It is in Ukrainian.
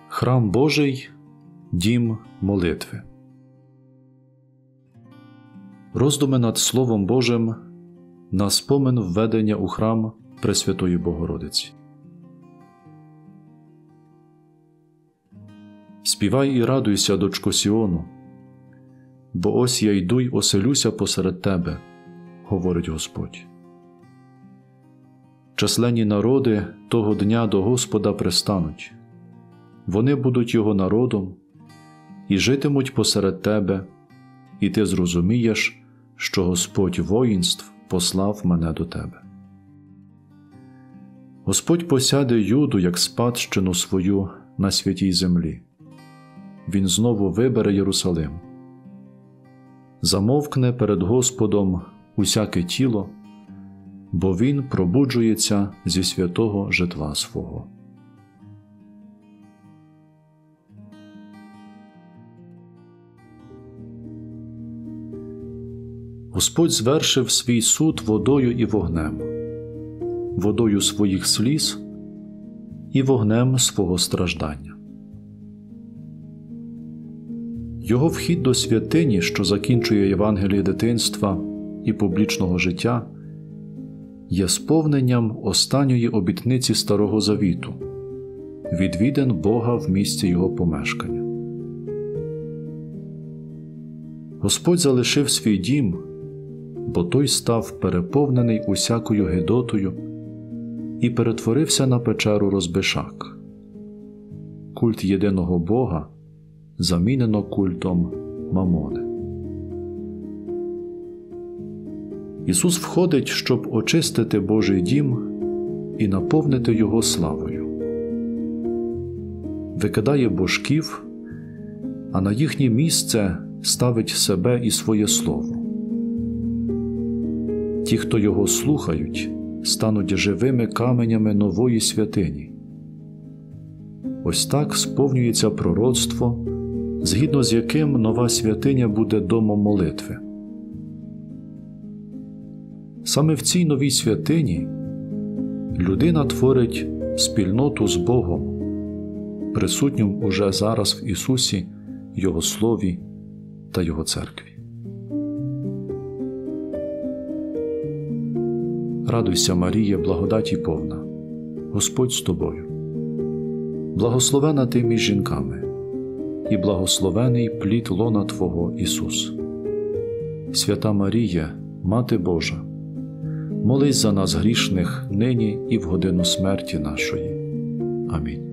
Храм Божий – дім молитви. Роздуми над Словом Божим на спомин введення у храм Пресвятої Богородиці. Співай і радуйся, дочко Сіону, бо ось я йду й оселюся посеред тебе, говорить Господь. Численні народи того дня до Господа пристануть. Вони будуть Його народом і житимуть посеред тебе, і ти зрозумієш, що Господь воїнств послав мене до тебе. Господь посяде Юду як спадщину свою на святій землі. Він знову вибере Єрусалим. Замовкне перед Господом усяке тіло, бо Він пробуджується зі святого житла свого. Господь звершив свій суд водою і вогнем, водою своїх сліз і вогнем свого страждання. Його вхід до святині, що закінчує Євангеліє дитинства і публічного життя, є сповненням останньої обітниці Старого Завіту – відвідин Бога в місці Його помешкання. Господь залишив свій дім, бо той став переповнений усякою гидотою і перетворився на печеру розбишак. Культ єдиного Бога замінено культом Мамони. Ісус входить, щоб очистити Божий дім і наповнити його славою. Викидає божків, а на їхнє місце ставить себе і своє слово. Ті, хто його слухають, стануть живими каменями нової святині. Ось так сповнюється пророцтво, згідно з яким нова святиня буде домом молитви. Саме в цій новій святині людина творить спільноту з Богом, присутнім уже зараз в Ісусі, Його Слові та Його Церкві. Радуйся, Марія, благодаті повна, Господь з тобою. Благословена ти між жінками, і благословений плід лона Твого, Ісус. Свята Марія, Мати Божа, молись за нас грішних нині і в годину смерті нашої. Амінь.